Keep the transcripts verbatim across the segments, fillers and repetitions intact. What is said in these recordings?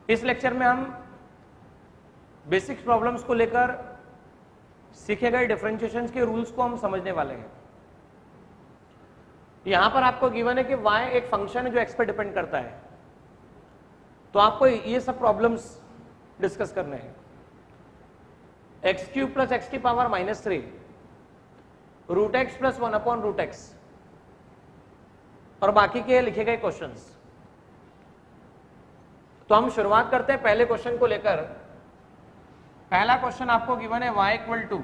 इस लेक्चर में हम बेसिक प्रॉब्लम्स को लेकर सीखे गए डिफरेंशिएशन के रूल्स को हम समझने वाले हैं। यहां पर आपको गिवन है कि y एक फंक्शन है जो x पर डिपेंड करता है, तो आपको ये सब प्रॉब्लम्स डिस्कस करने हैं। एक्स क्यूब प्लस एक्स की power minus three, root x plus one upon root x और बाकी के लिखे गए क्वेश्चंस। तो हम शुरुआत करते हैं पहले क्वेश्चन को लेकर। पहला क्वेश्चन आपको गिवन है y equal to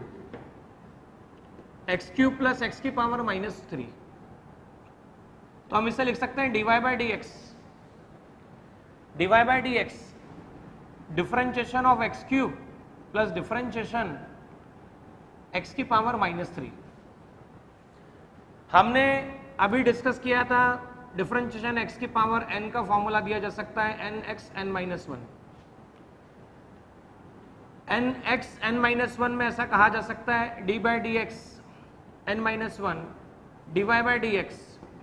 x cube plus x की पावर माइनस थ्री, तो हम इसे लिख सकते हैं d y by d x, d y by d x differentiation of x cube plus differentiation x की पावर माइनस थ्री। हमने अभी डिस्कस किया था डिफरेंशिएशन एक्स की पावर n का फॉर्मूला दिया जा सकता है n x n minus one. N x n minus one में ऐसा कहा जा सकता है d by d x n minus one d y by d x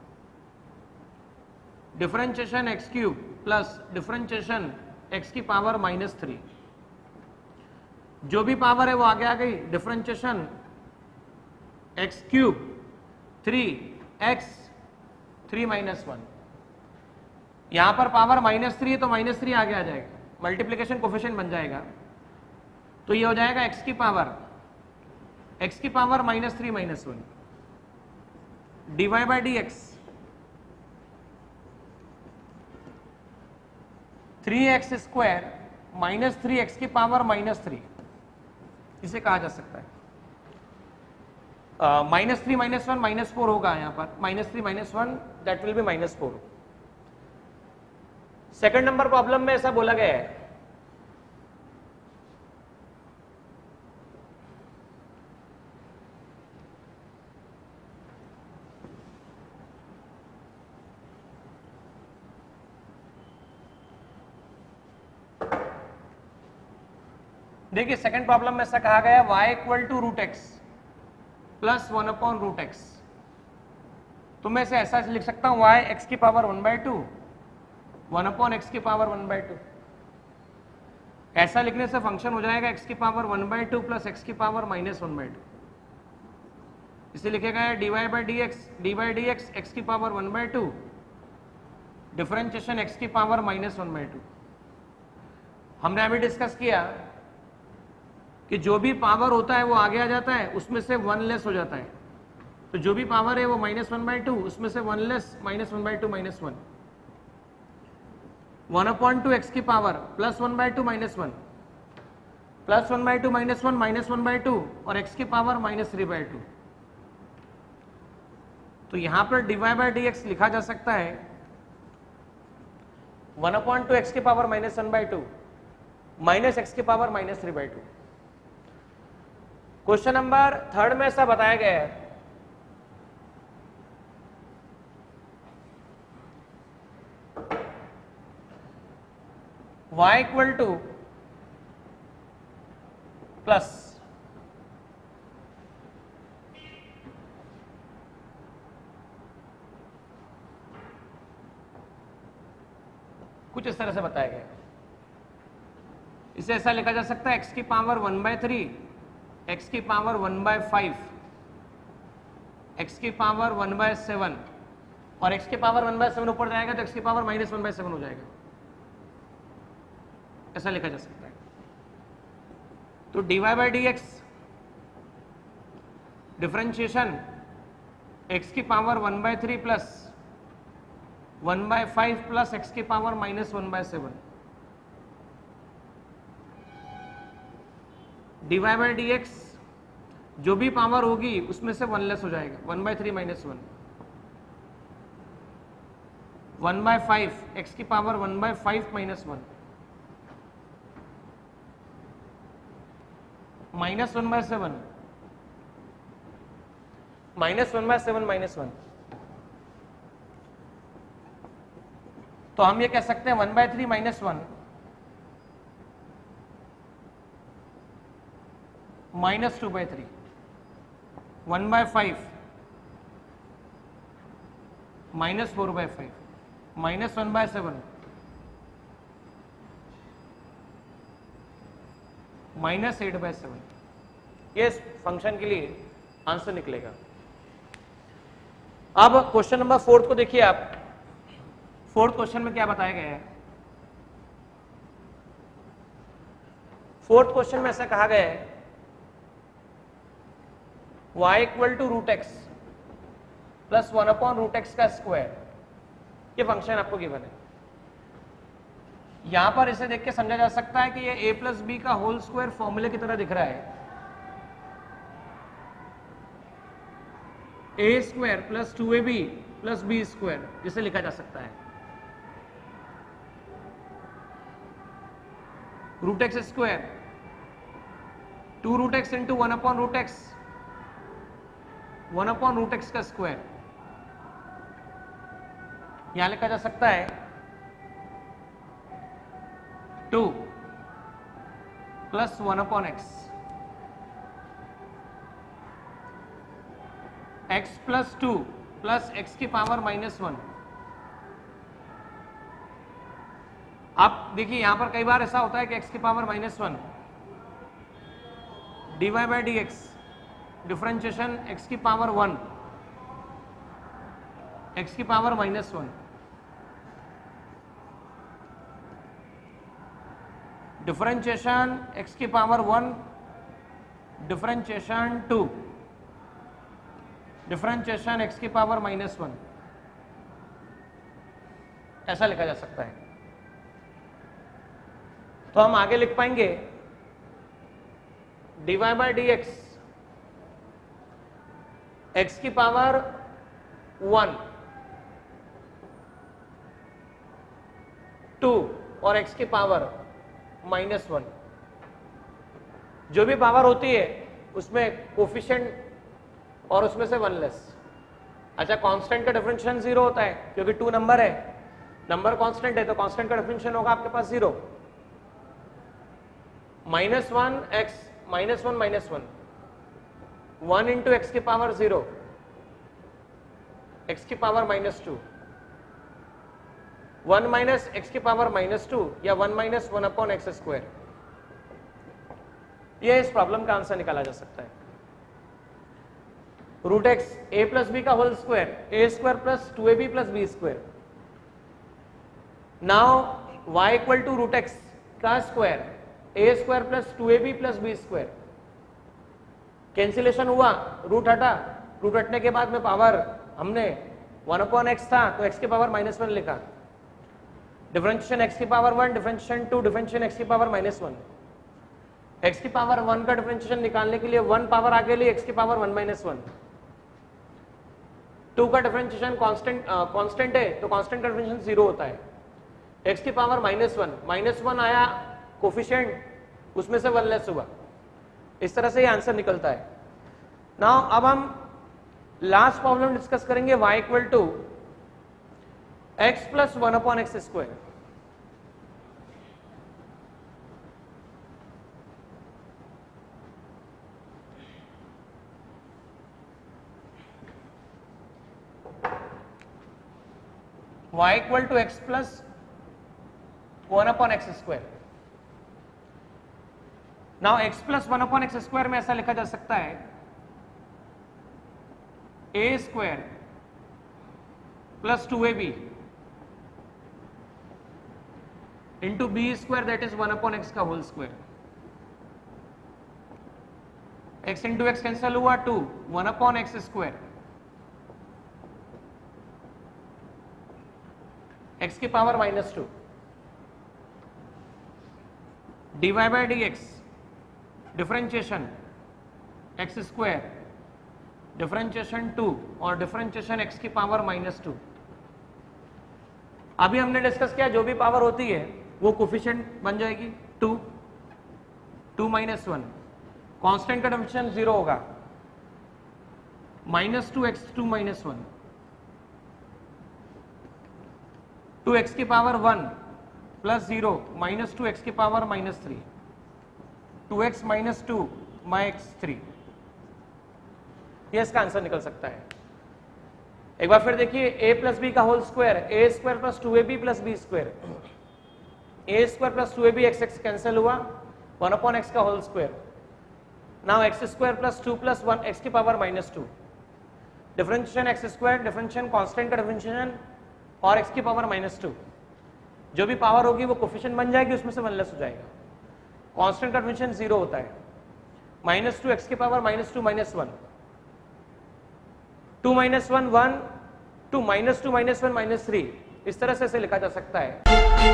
differentiation x cube plus differentiation x की पावर माइनस थ्री। जो भी power है वो आगे आ गई, differentiation x cube three x three minus one. यहां पर पावर माइनस थ्री है तो माइनस थ्री आगे आ जाएगा, मल्टीप्लीकेशन कोफिशिएंट बन जाएगा, तो ये हो जाएगा एक्स की पावर एक्स की power minus three minus one d y by d x three x square minus three x की पावर माइनस थ्री, इसे कहा जा सकता है। Minus three minus one minus four होगा यहाँ पर, minus three minus one that will be minus four. Second number problem में ऐसा बोला गया है देखिए सेकंड प्रॉब्लम में ऐसा कहा गया y equal to root x plus one upon root x. तो मैं इसे ऐसा लिख सकता हूं y एक्स की power one by two one upon x की पावर वन बाई टू। ऐसा लिखने से फंक्शन हो जाएगा एक्स की power one by two plus x की power minus one by two. इसे लिखेगा d y by d x d by d x x की power one by two differentiation x की power minus one by two. हमने अभी discuss किया कि जो भी पावर होता है वो आगे आ जाता है, उसमें से वन लेस हो जाता है। तो जो भी पावर है वो माइनस वन बाई टू, उसमें से one less minus one by two minus one, one upon two x की power plus one by two minus one plus one by two minus one minus one by two और x की power minus three by two. तो यहां पर d y by d x लिखा जा सकता है वन अपॉइंट टू एक्स की power minus one by two minus x की power minus three by two. Question number third में ऐसा बताया गया है y इक्वल टू प्लस कुछ इस तरह से बताया गया। इसे ऐसा लिखा जा सकता है x की power one by three x की power one by five x की पावर वन बाय सेवन और एक्स की पावर वन बाय सेवन ऊपर जाएगा तो एक्स की power minus one by seven हो जाएगा। ऐसा लिखा जा सकता है। तो d y by d x differentiation x की power one by three plus one by five plus x की power minus one by seven D y by d x जो भी पावर होगी उसमें से वन लेस हो जाएगा, one by three minus one one by five x की power one by five minus one minus one by seven minus one by seven minus one. तो हम ये कह सकते हैं one by three minus one minus two by three one by five minus four by five minus one by seven minus eight by seven, ये इस function के लिए आंसर निकलेगा। अब क्वेश्चन नंबर फोर्थ को देखिए आप। फोर्थ क्वेश्चन में क्या बताया गया है? फोर्थ क्वेश्चन में ऐसा कहा गया है y equal to root x plus one upon root x का स्क्वायर, ये फंक्शन आपको गिवन है। यहां पर इसे देख के समझा जा सकता है कि ये a प्लस बी का होल स्क्वायर फॉर्मूले की तरह दिख रहा है। A square plus two a b plus b square, जिसे लिखा जा सकता है root x square two root x into one upon root x, one upon root x का स्क्वायर। यहां लिखा जा सकता है two plus one upon x, x plus two plus x की पावर माइनस वन। आप देखिए यहां पर कई बार ऐसा होता है कि एक्स की power minus one d y by d x, differentiation x की पावर वन, एक्स की power minus one, differentiation x की power one, differentiation two, differentiation x की पावर माइनस वन, ऐसा लिखा जा सकता है। तो हम आगे लिख पाएंगे d y by d x, x की पावर वन, टू और एक्स की पावर माइनस वन। जो भी पावर होती है उसमें कोफिशिएंट और उसमें से वन लेस। अच्छा, कांस्टेंट का डिफरेंशिएशन जीरो होता है क्योंकि टू नंबर है, नंबर कांस्टेंट है तो कांस्टेंट का डिफरेंशिएशन होगा आपके पास zero. Minus one x minus one minus one, one into x की पावर जीरो, एक्स की power minus two, one minus x की पावर माइनस टू या one minus one upon x square. यह इस प्रॉब्लम का आंसर निकाला जा सकता है। Root x a plus b का whole square, a square plus two a b plus b square. Now y equal to root x का square, a square plus two a b plus b square. Cancellation हुआ, root हटा, root हटने के बाद में power हमने one upon x था तो एक्स की पावर माइनस वन लिखा। डिफरेंशिएशन एक्स की power one, differentiation two, differentiation x की पावर माइनस वन। एक्स की पावर वन का डिफरेंशिएशन निकालने के लिए वन पावर आगे ली, एक्स की power one minus one. Two का डिफरेंशिएशन कांस्टेंट कांस्टेंट है तो कांस्टेंट का डिफरेंशिएशन जीरो होता है। एक्स की power minus one, minus one आया कोफिशिएंट, उसमें से वन लेस हुआ। इस तरह से ये आंसर निकलता है। नाउ अब हम लास्ट प्रॉब्लम डिस्कस करेंगे y equal to x plus one upon x square. y equal to x plus one upon x square. Now x plus one upon x square में ऐसा लिखा जा सकता है a square plus two a b into b square that is one upon x का whole square. x into x cancel हुआ, two, one upon x square, x की power minus to, d y by d x, differentiation x square, differentiation two और differentiation x की power minus two. अभी हमने discuss किया जो भी power होती है वो कोफिशिएंट बन जाएगी two, two minus one, constant का डिफरेंशिएशन जीरो होगा, minus two x two minus one, two x की power one plus zero minus two x की power minus three, two x minus two by x three. ये इसका answer निकल सकता है। एक बार फिर देखिए, a प्लस बी का whole square, a square plus two a b plus b square, a square plus two a b x x cancel हुआ, वन अपॉन एक्स का whole square. Now x square plus two plus one x की power minus two. Differentiation x square, differentiation constant का differentiation और x की power minus two. जो भी power होगी वो कोफिशिएंट बन जाएगी, उसमें से वन लेस हो जाएगा. कांस्टेंट का डिफरेंशिएशन जीरो होता है. माइनस टू एक्स की power minus two minus one. Two minus one one, two minus two minus one minus three. इस तरह से इसे लिखा जा सकता है.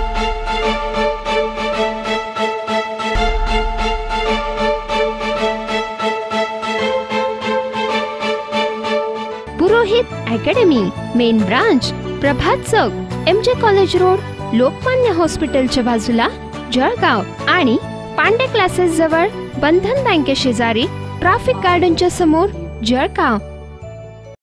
Purohit academy, main branch Prabhat Chowk, M J college road, Lokmanya हॉस्पिटलच्या बाजूला, जळगाव. आणि पांडे क्लासेस जवळ, बंधन बँके शेजारी, ट्रॅफिक गार्डनच्या समोर, जळगाव.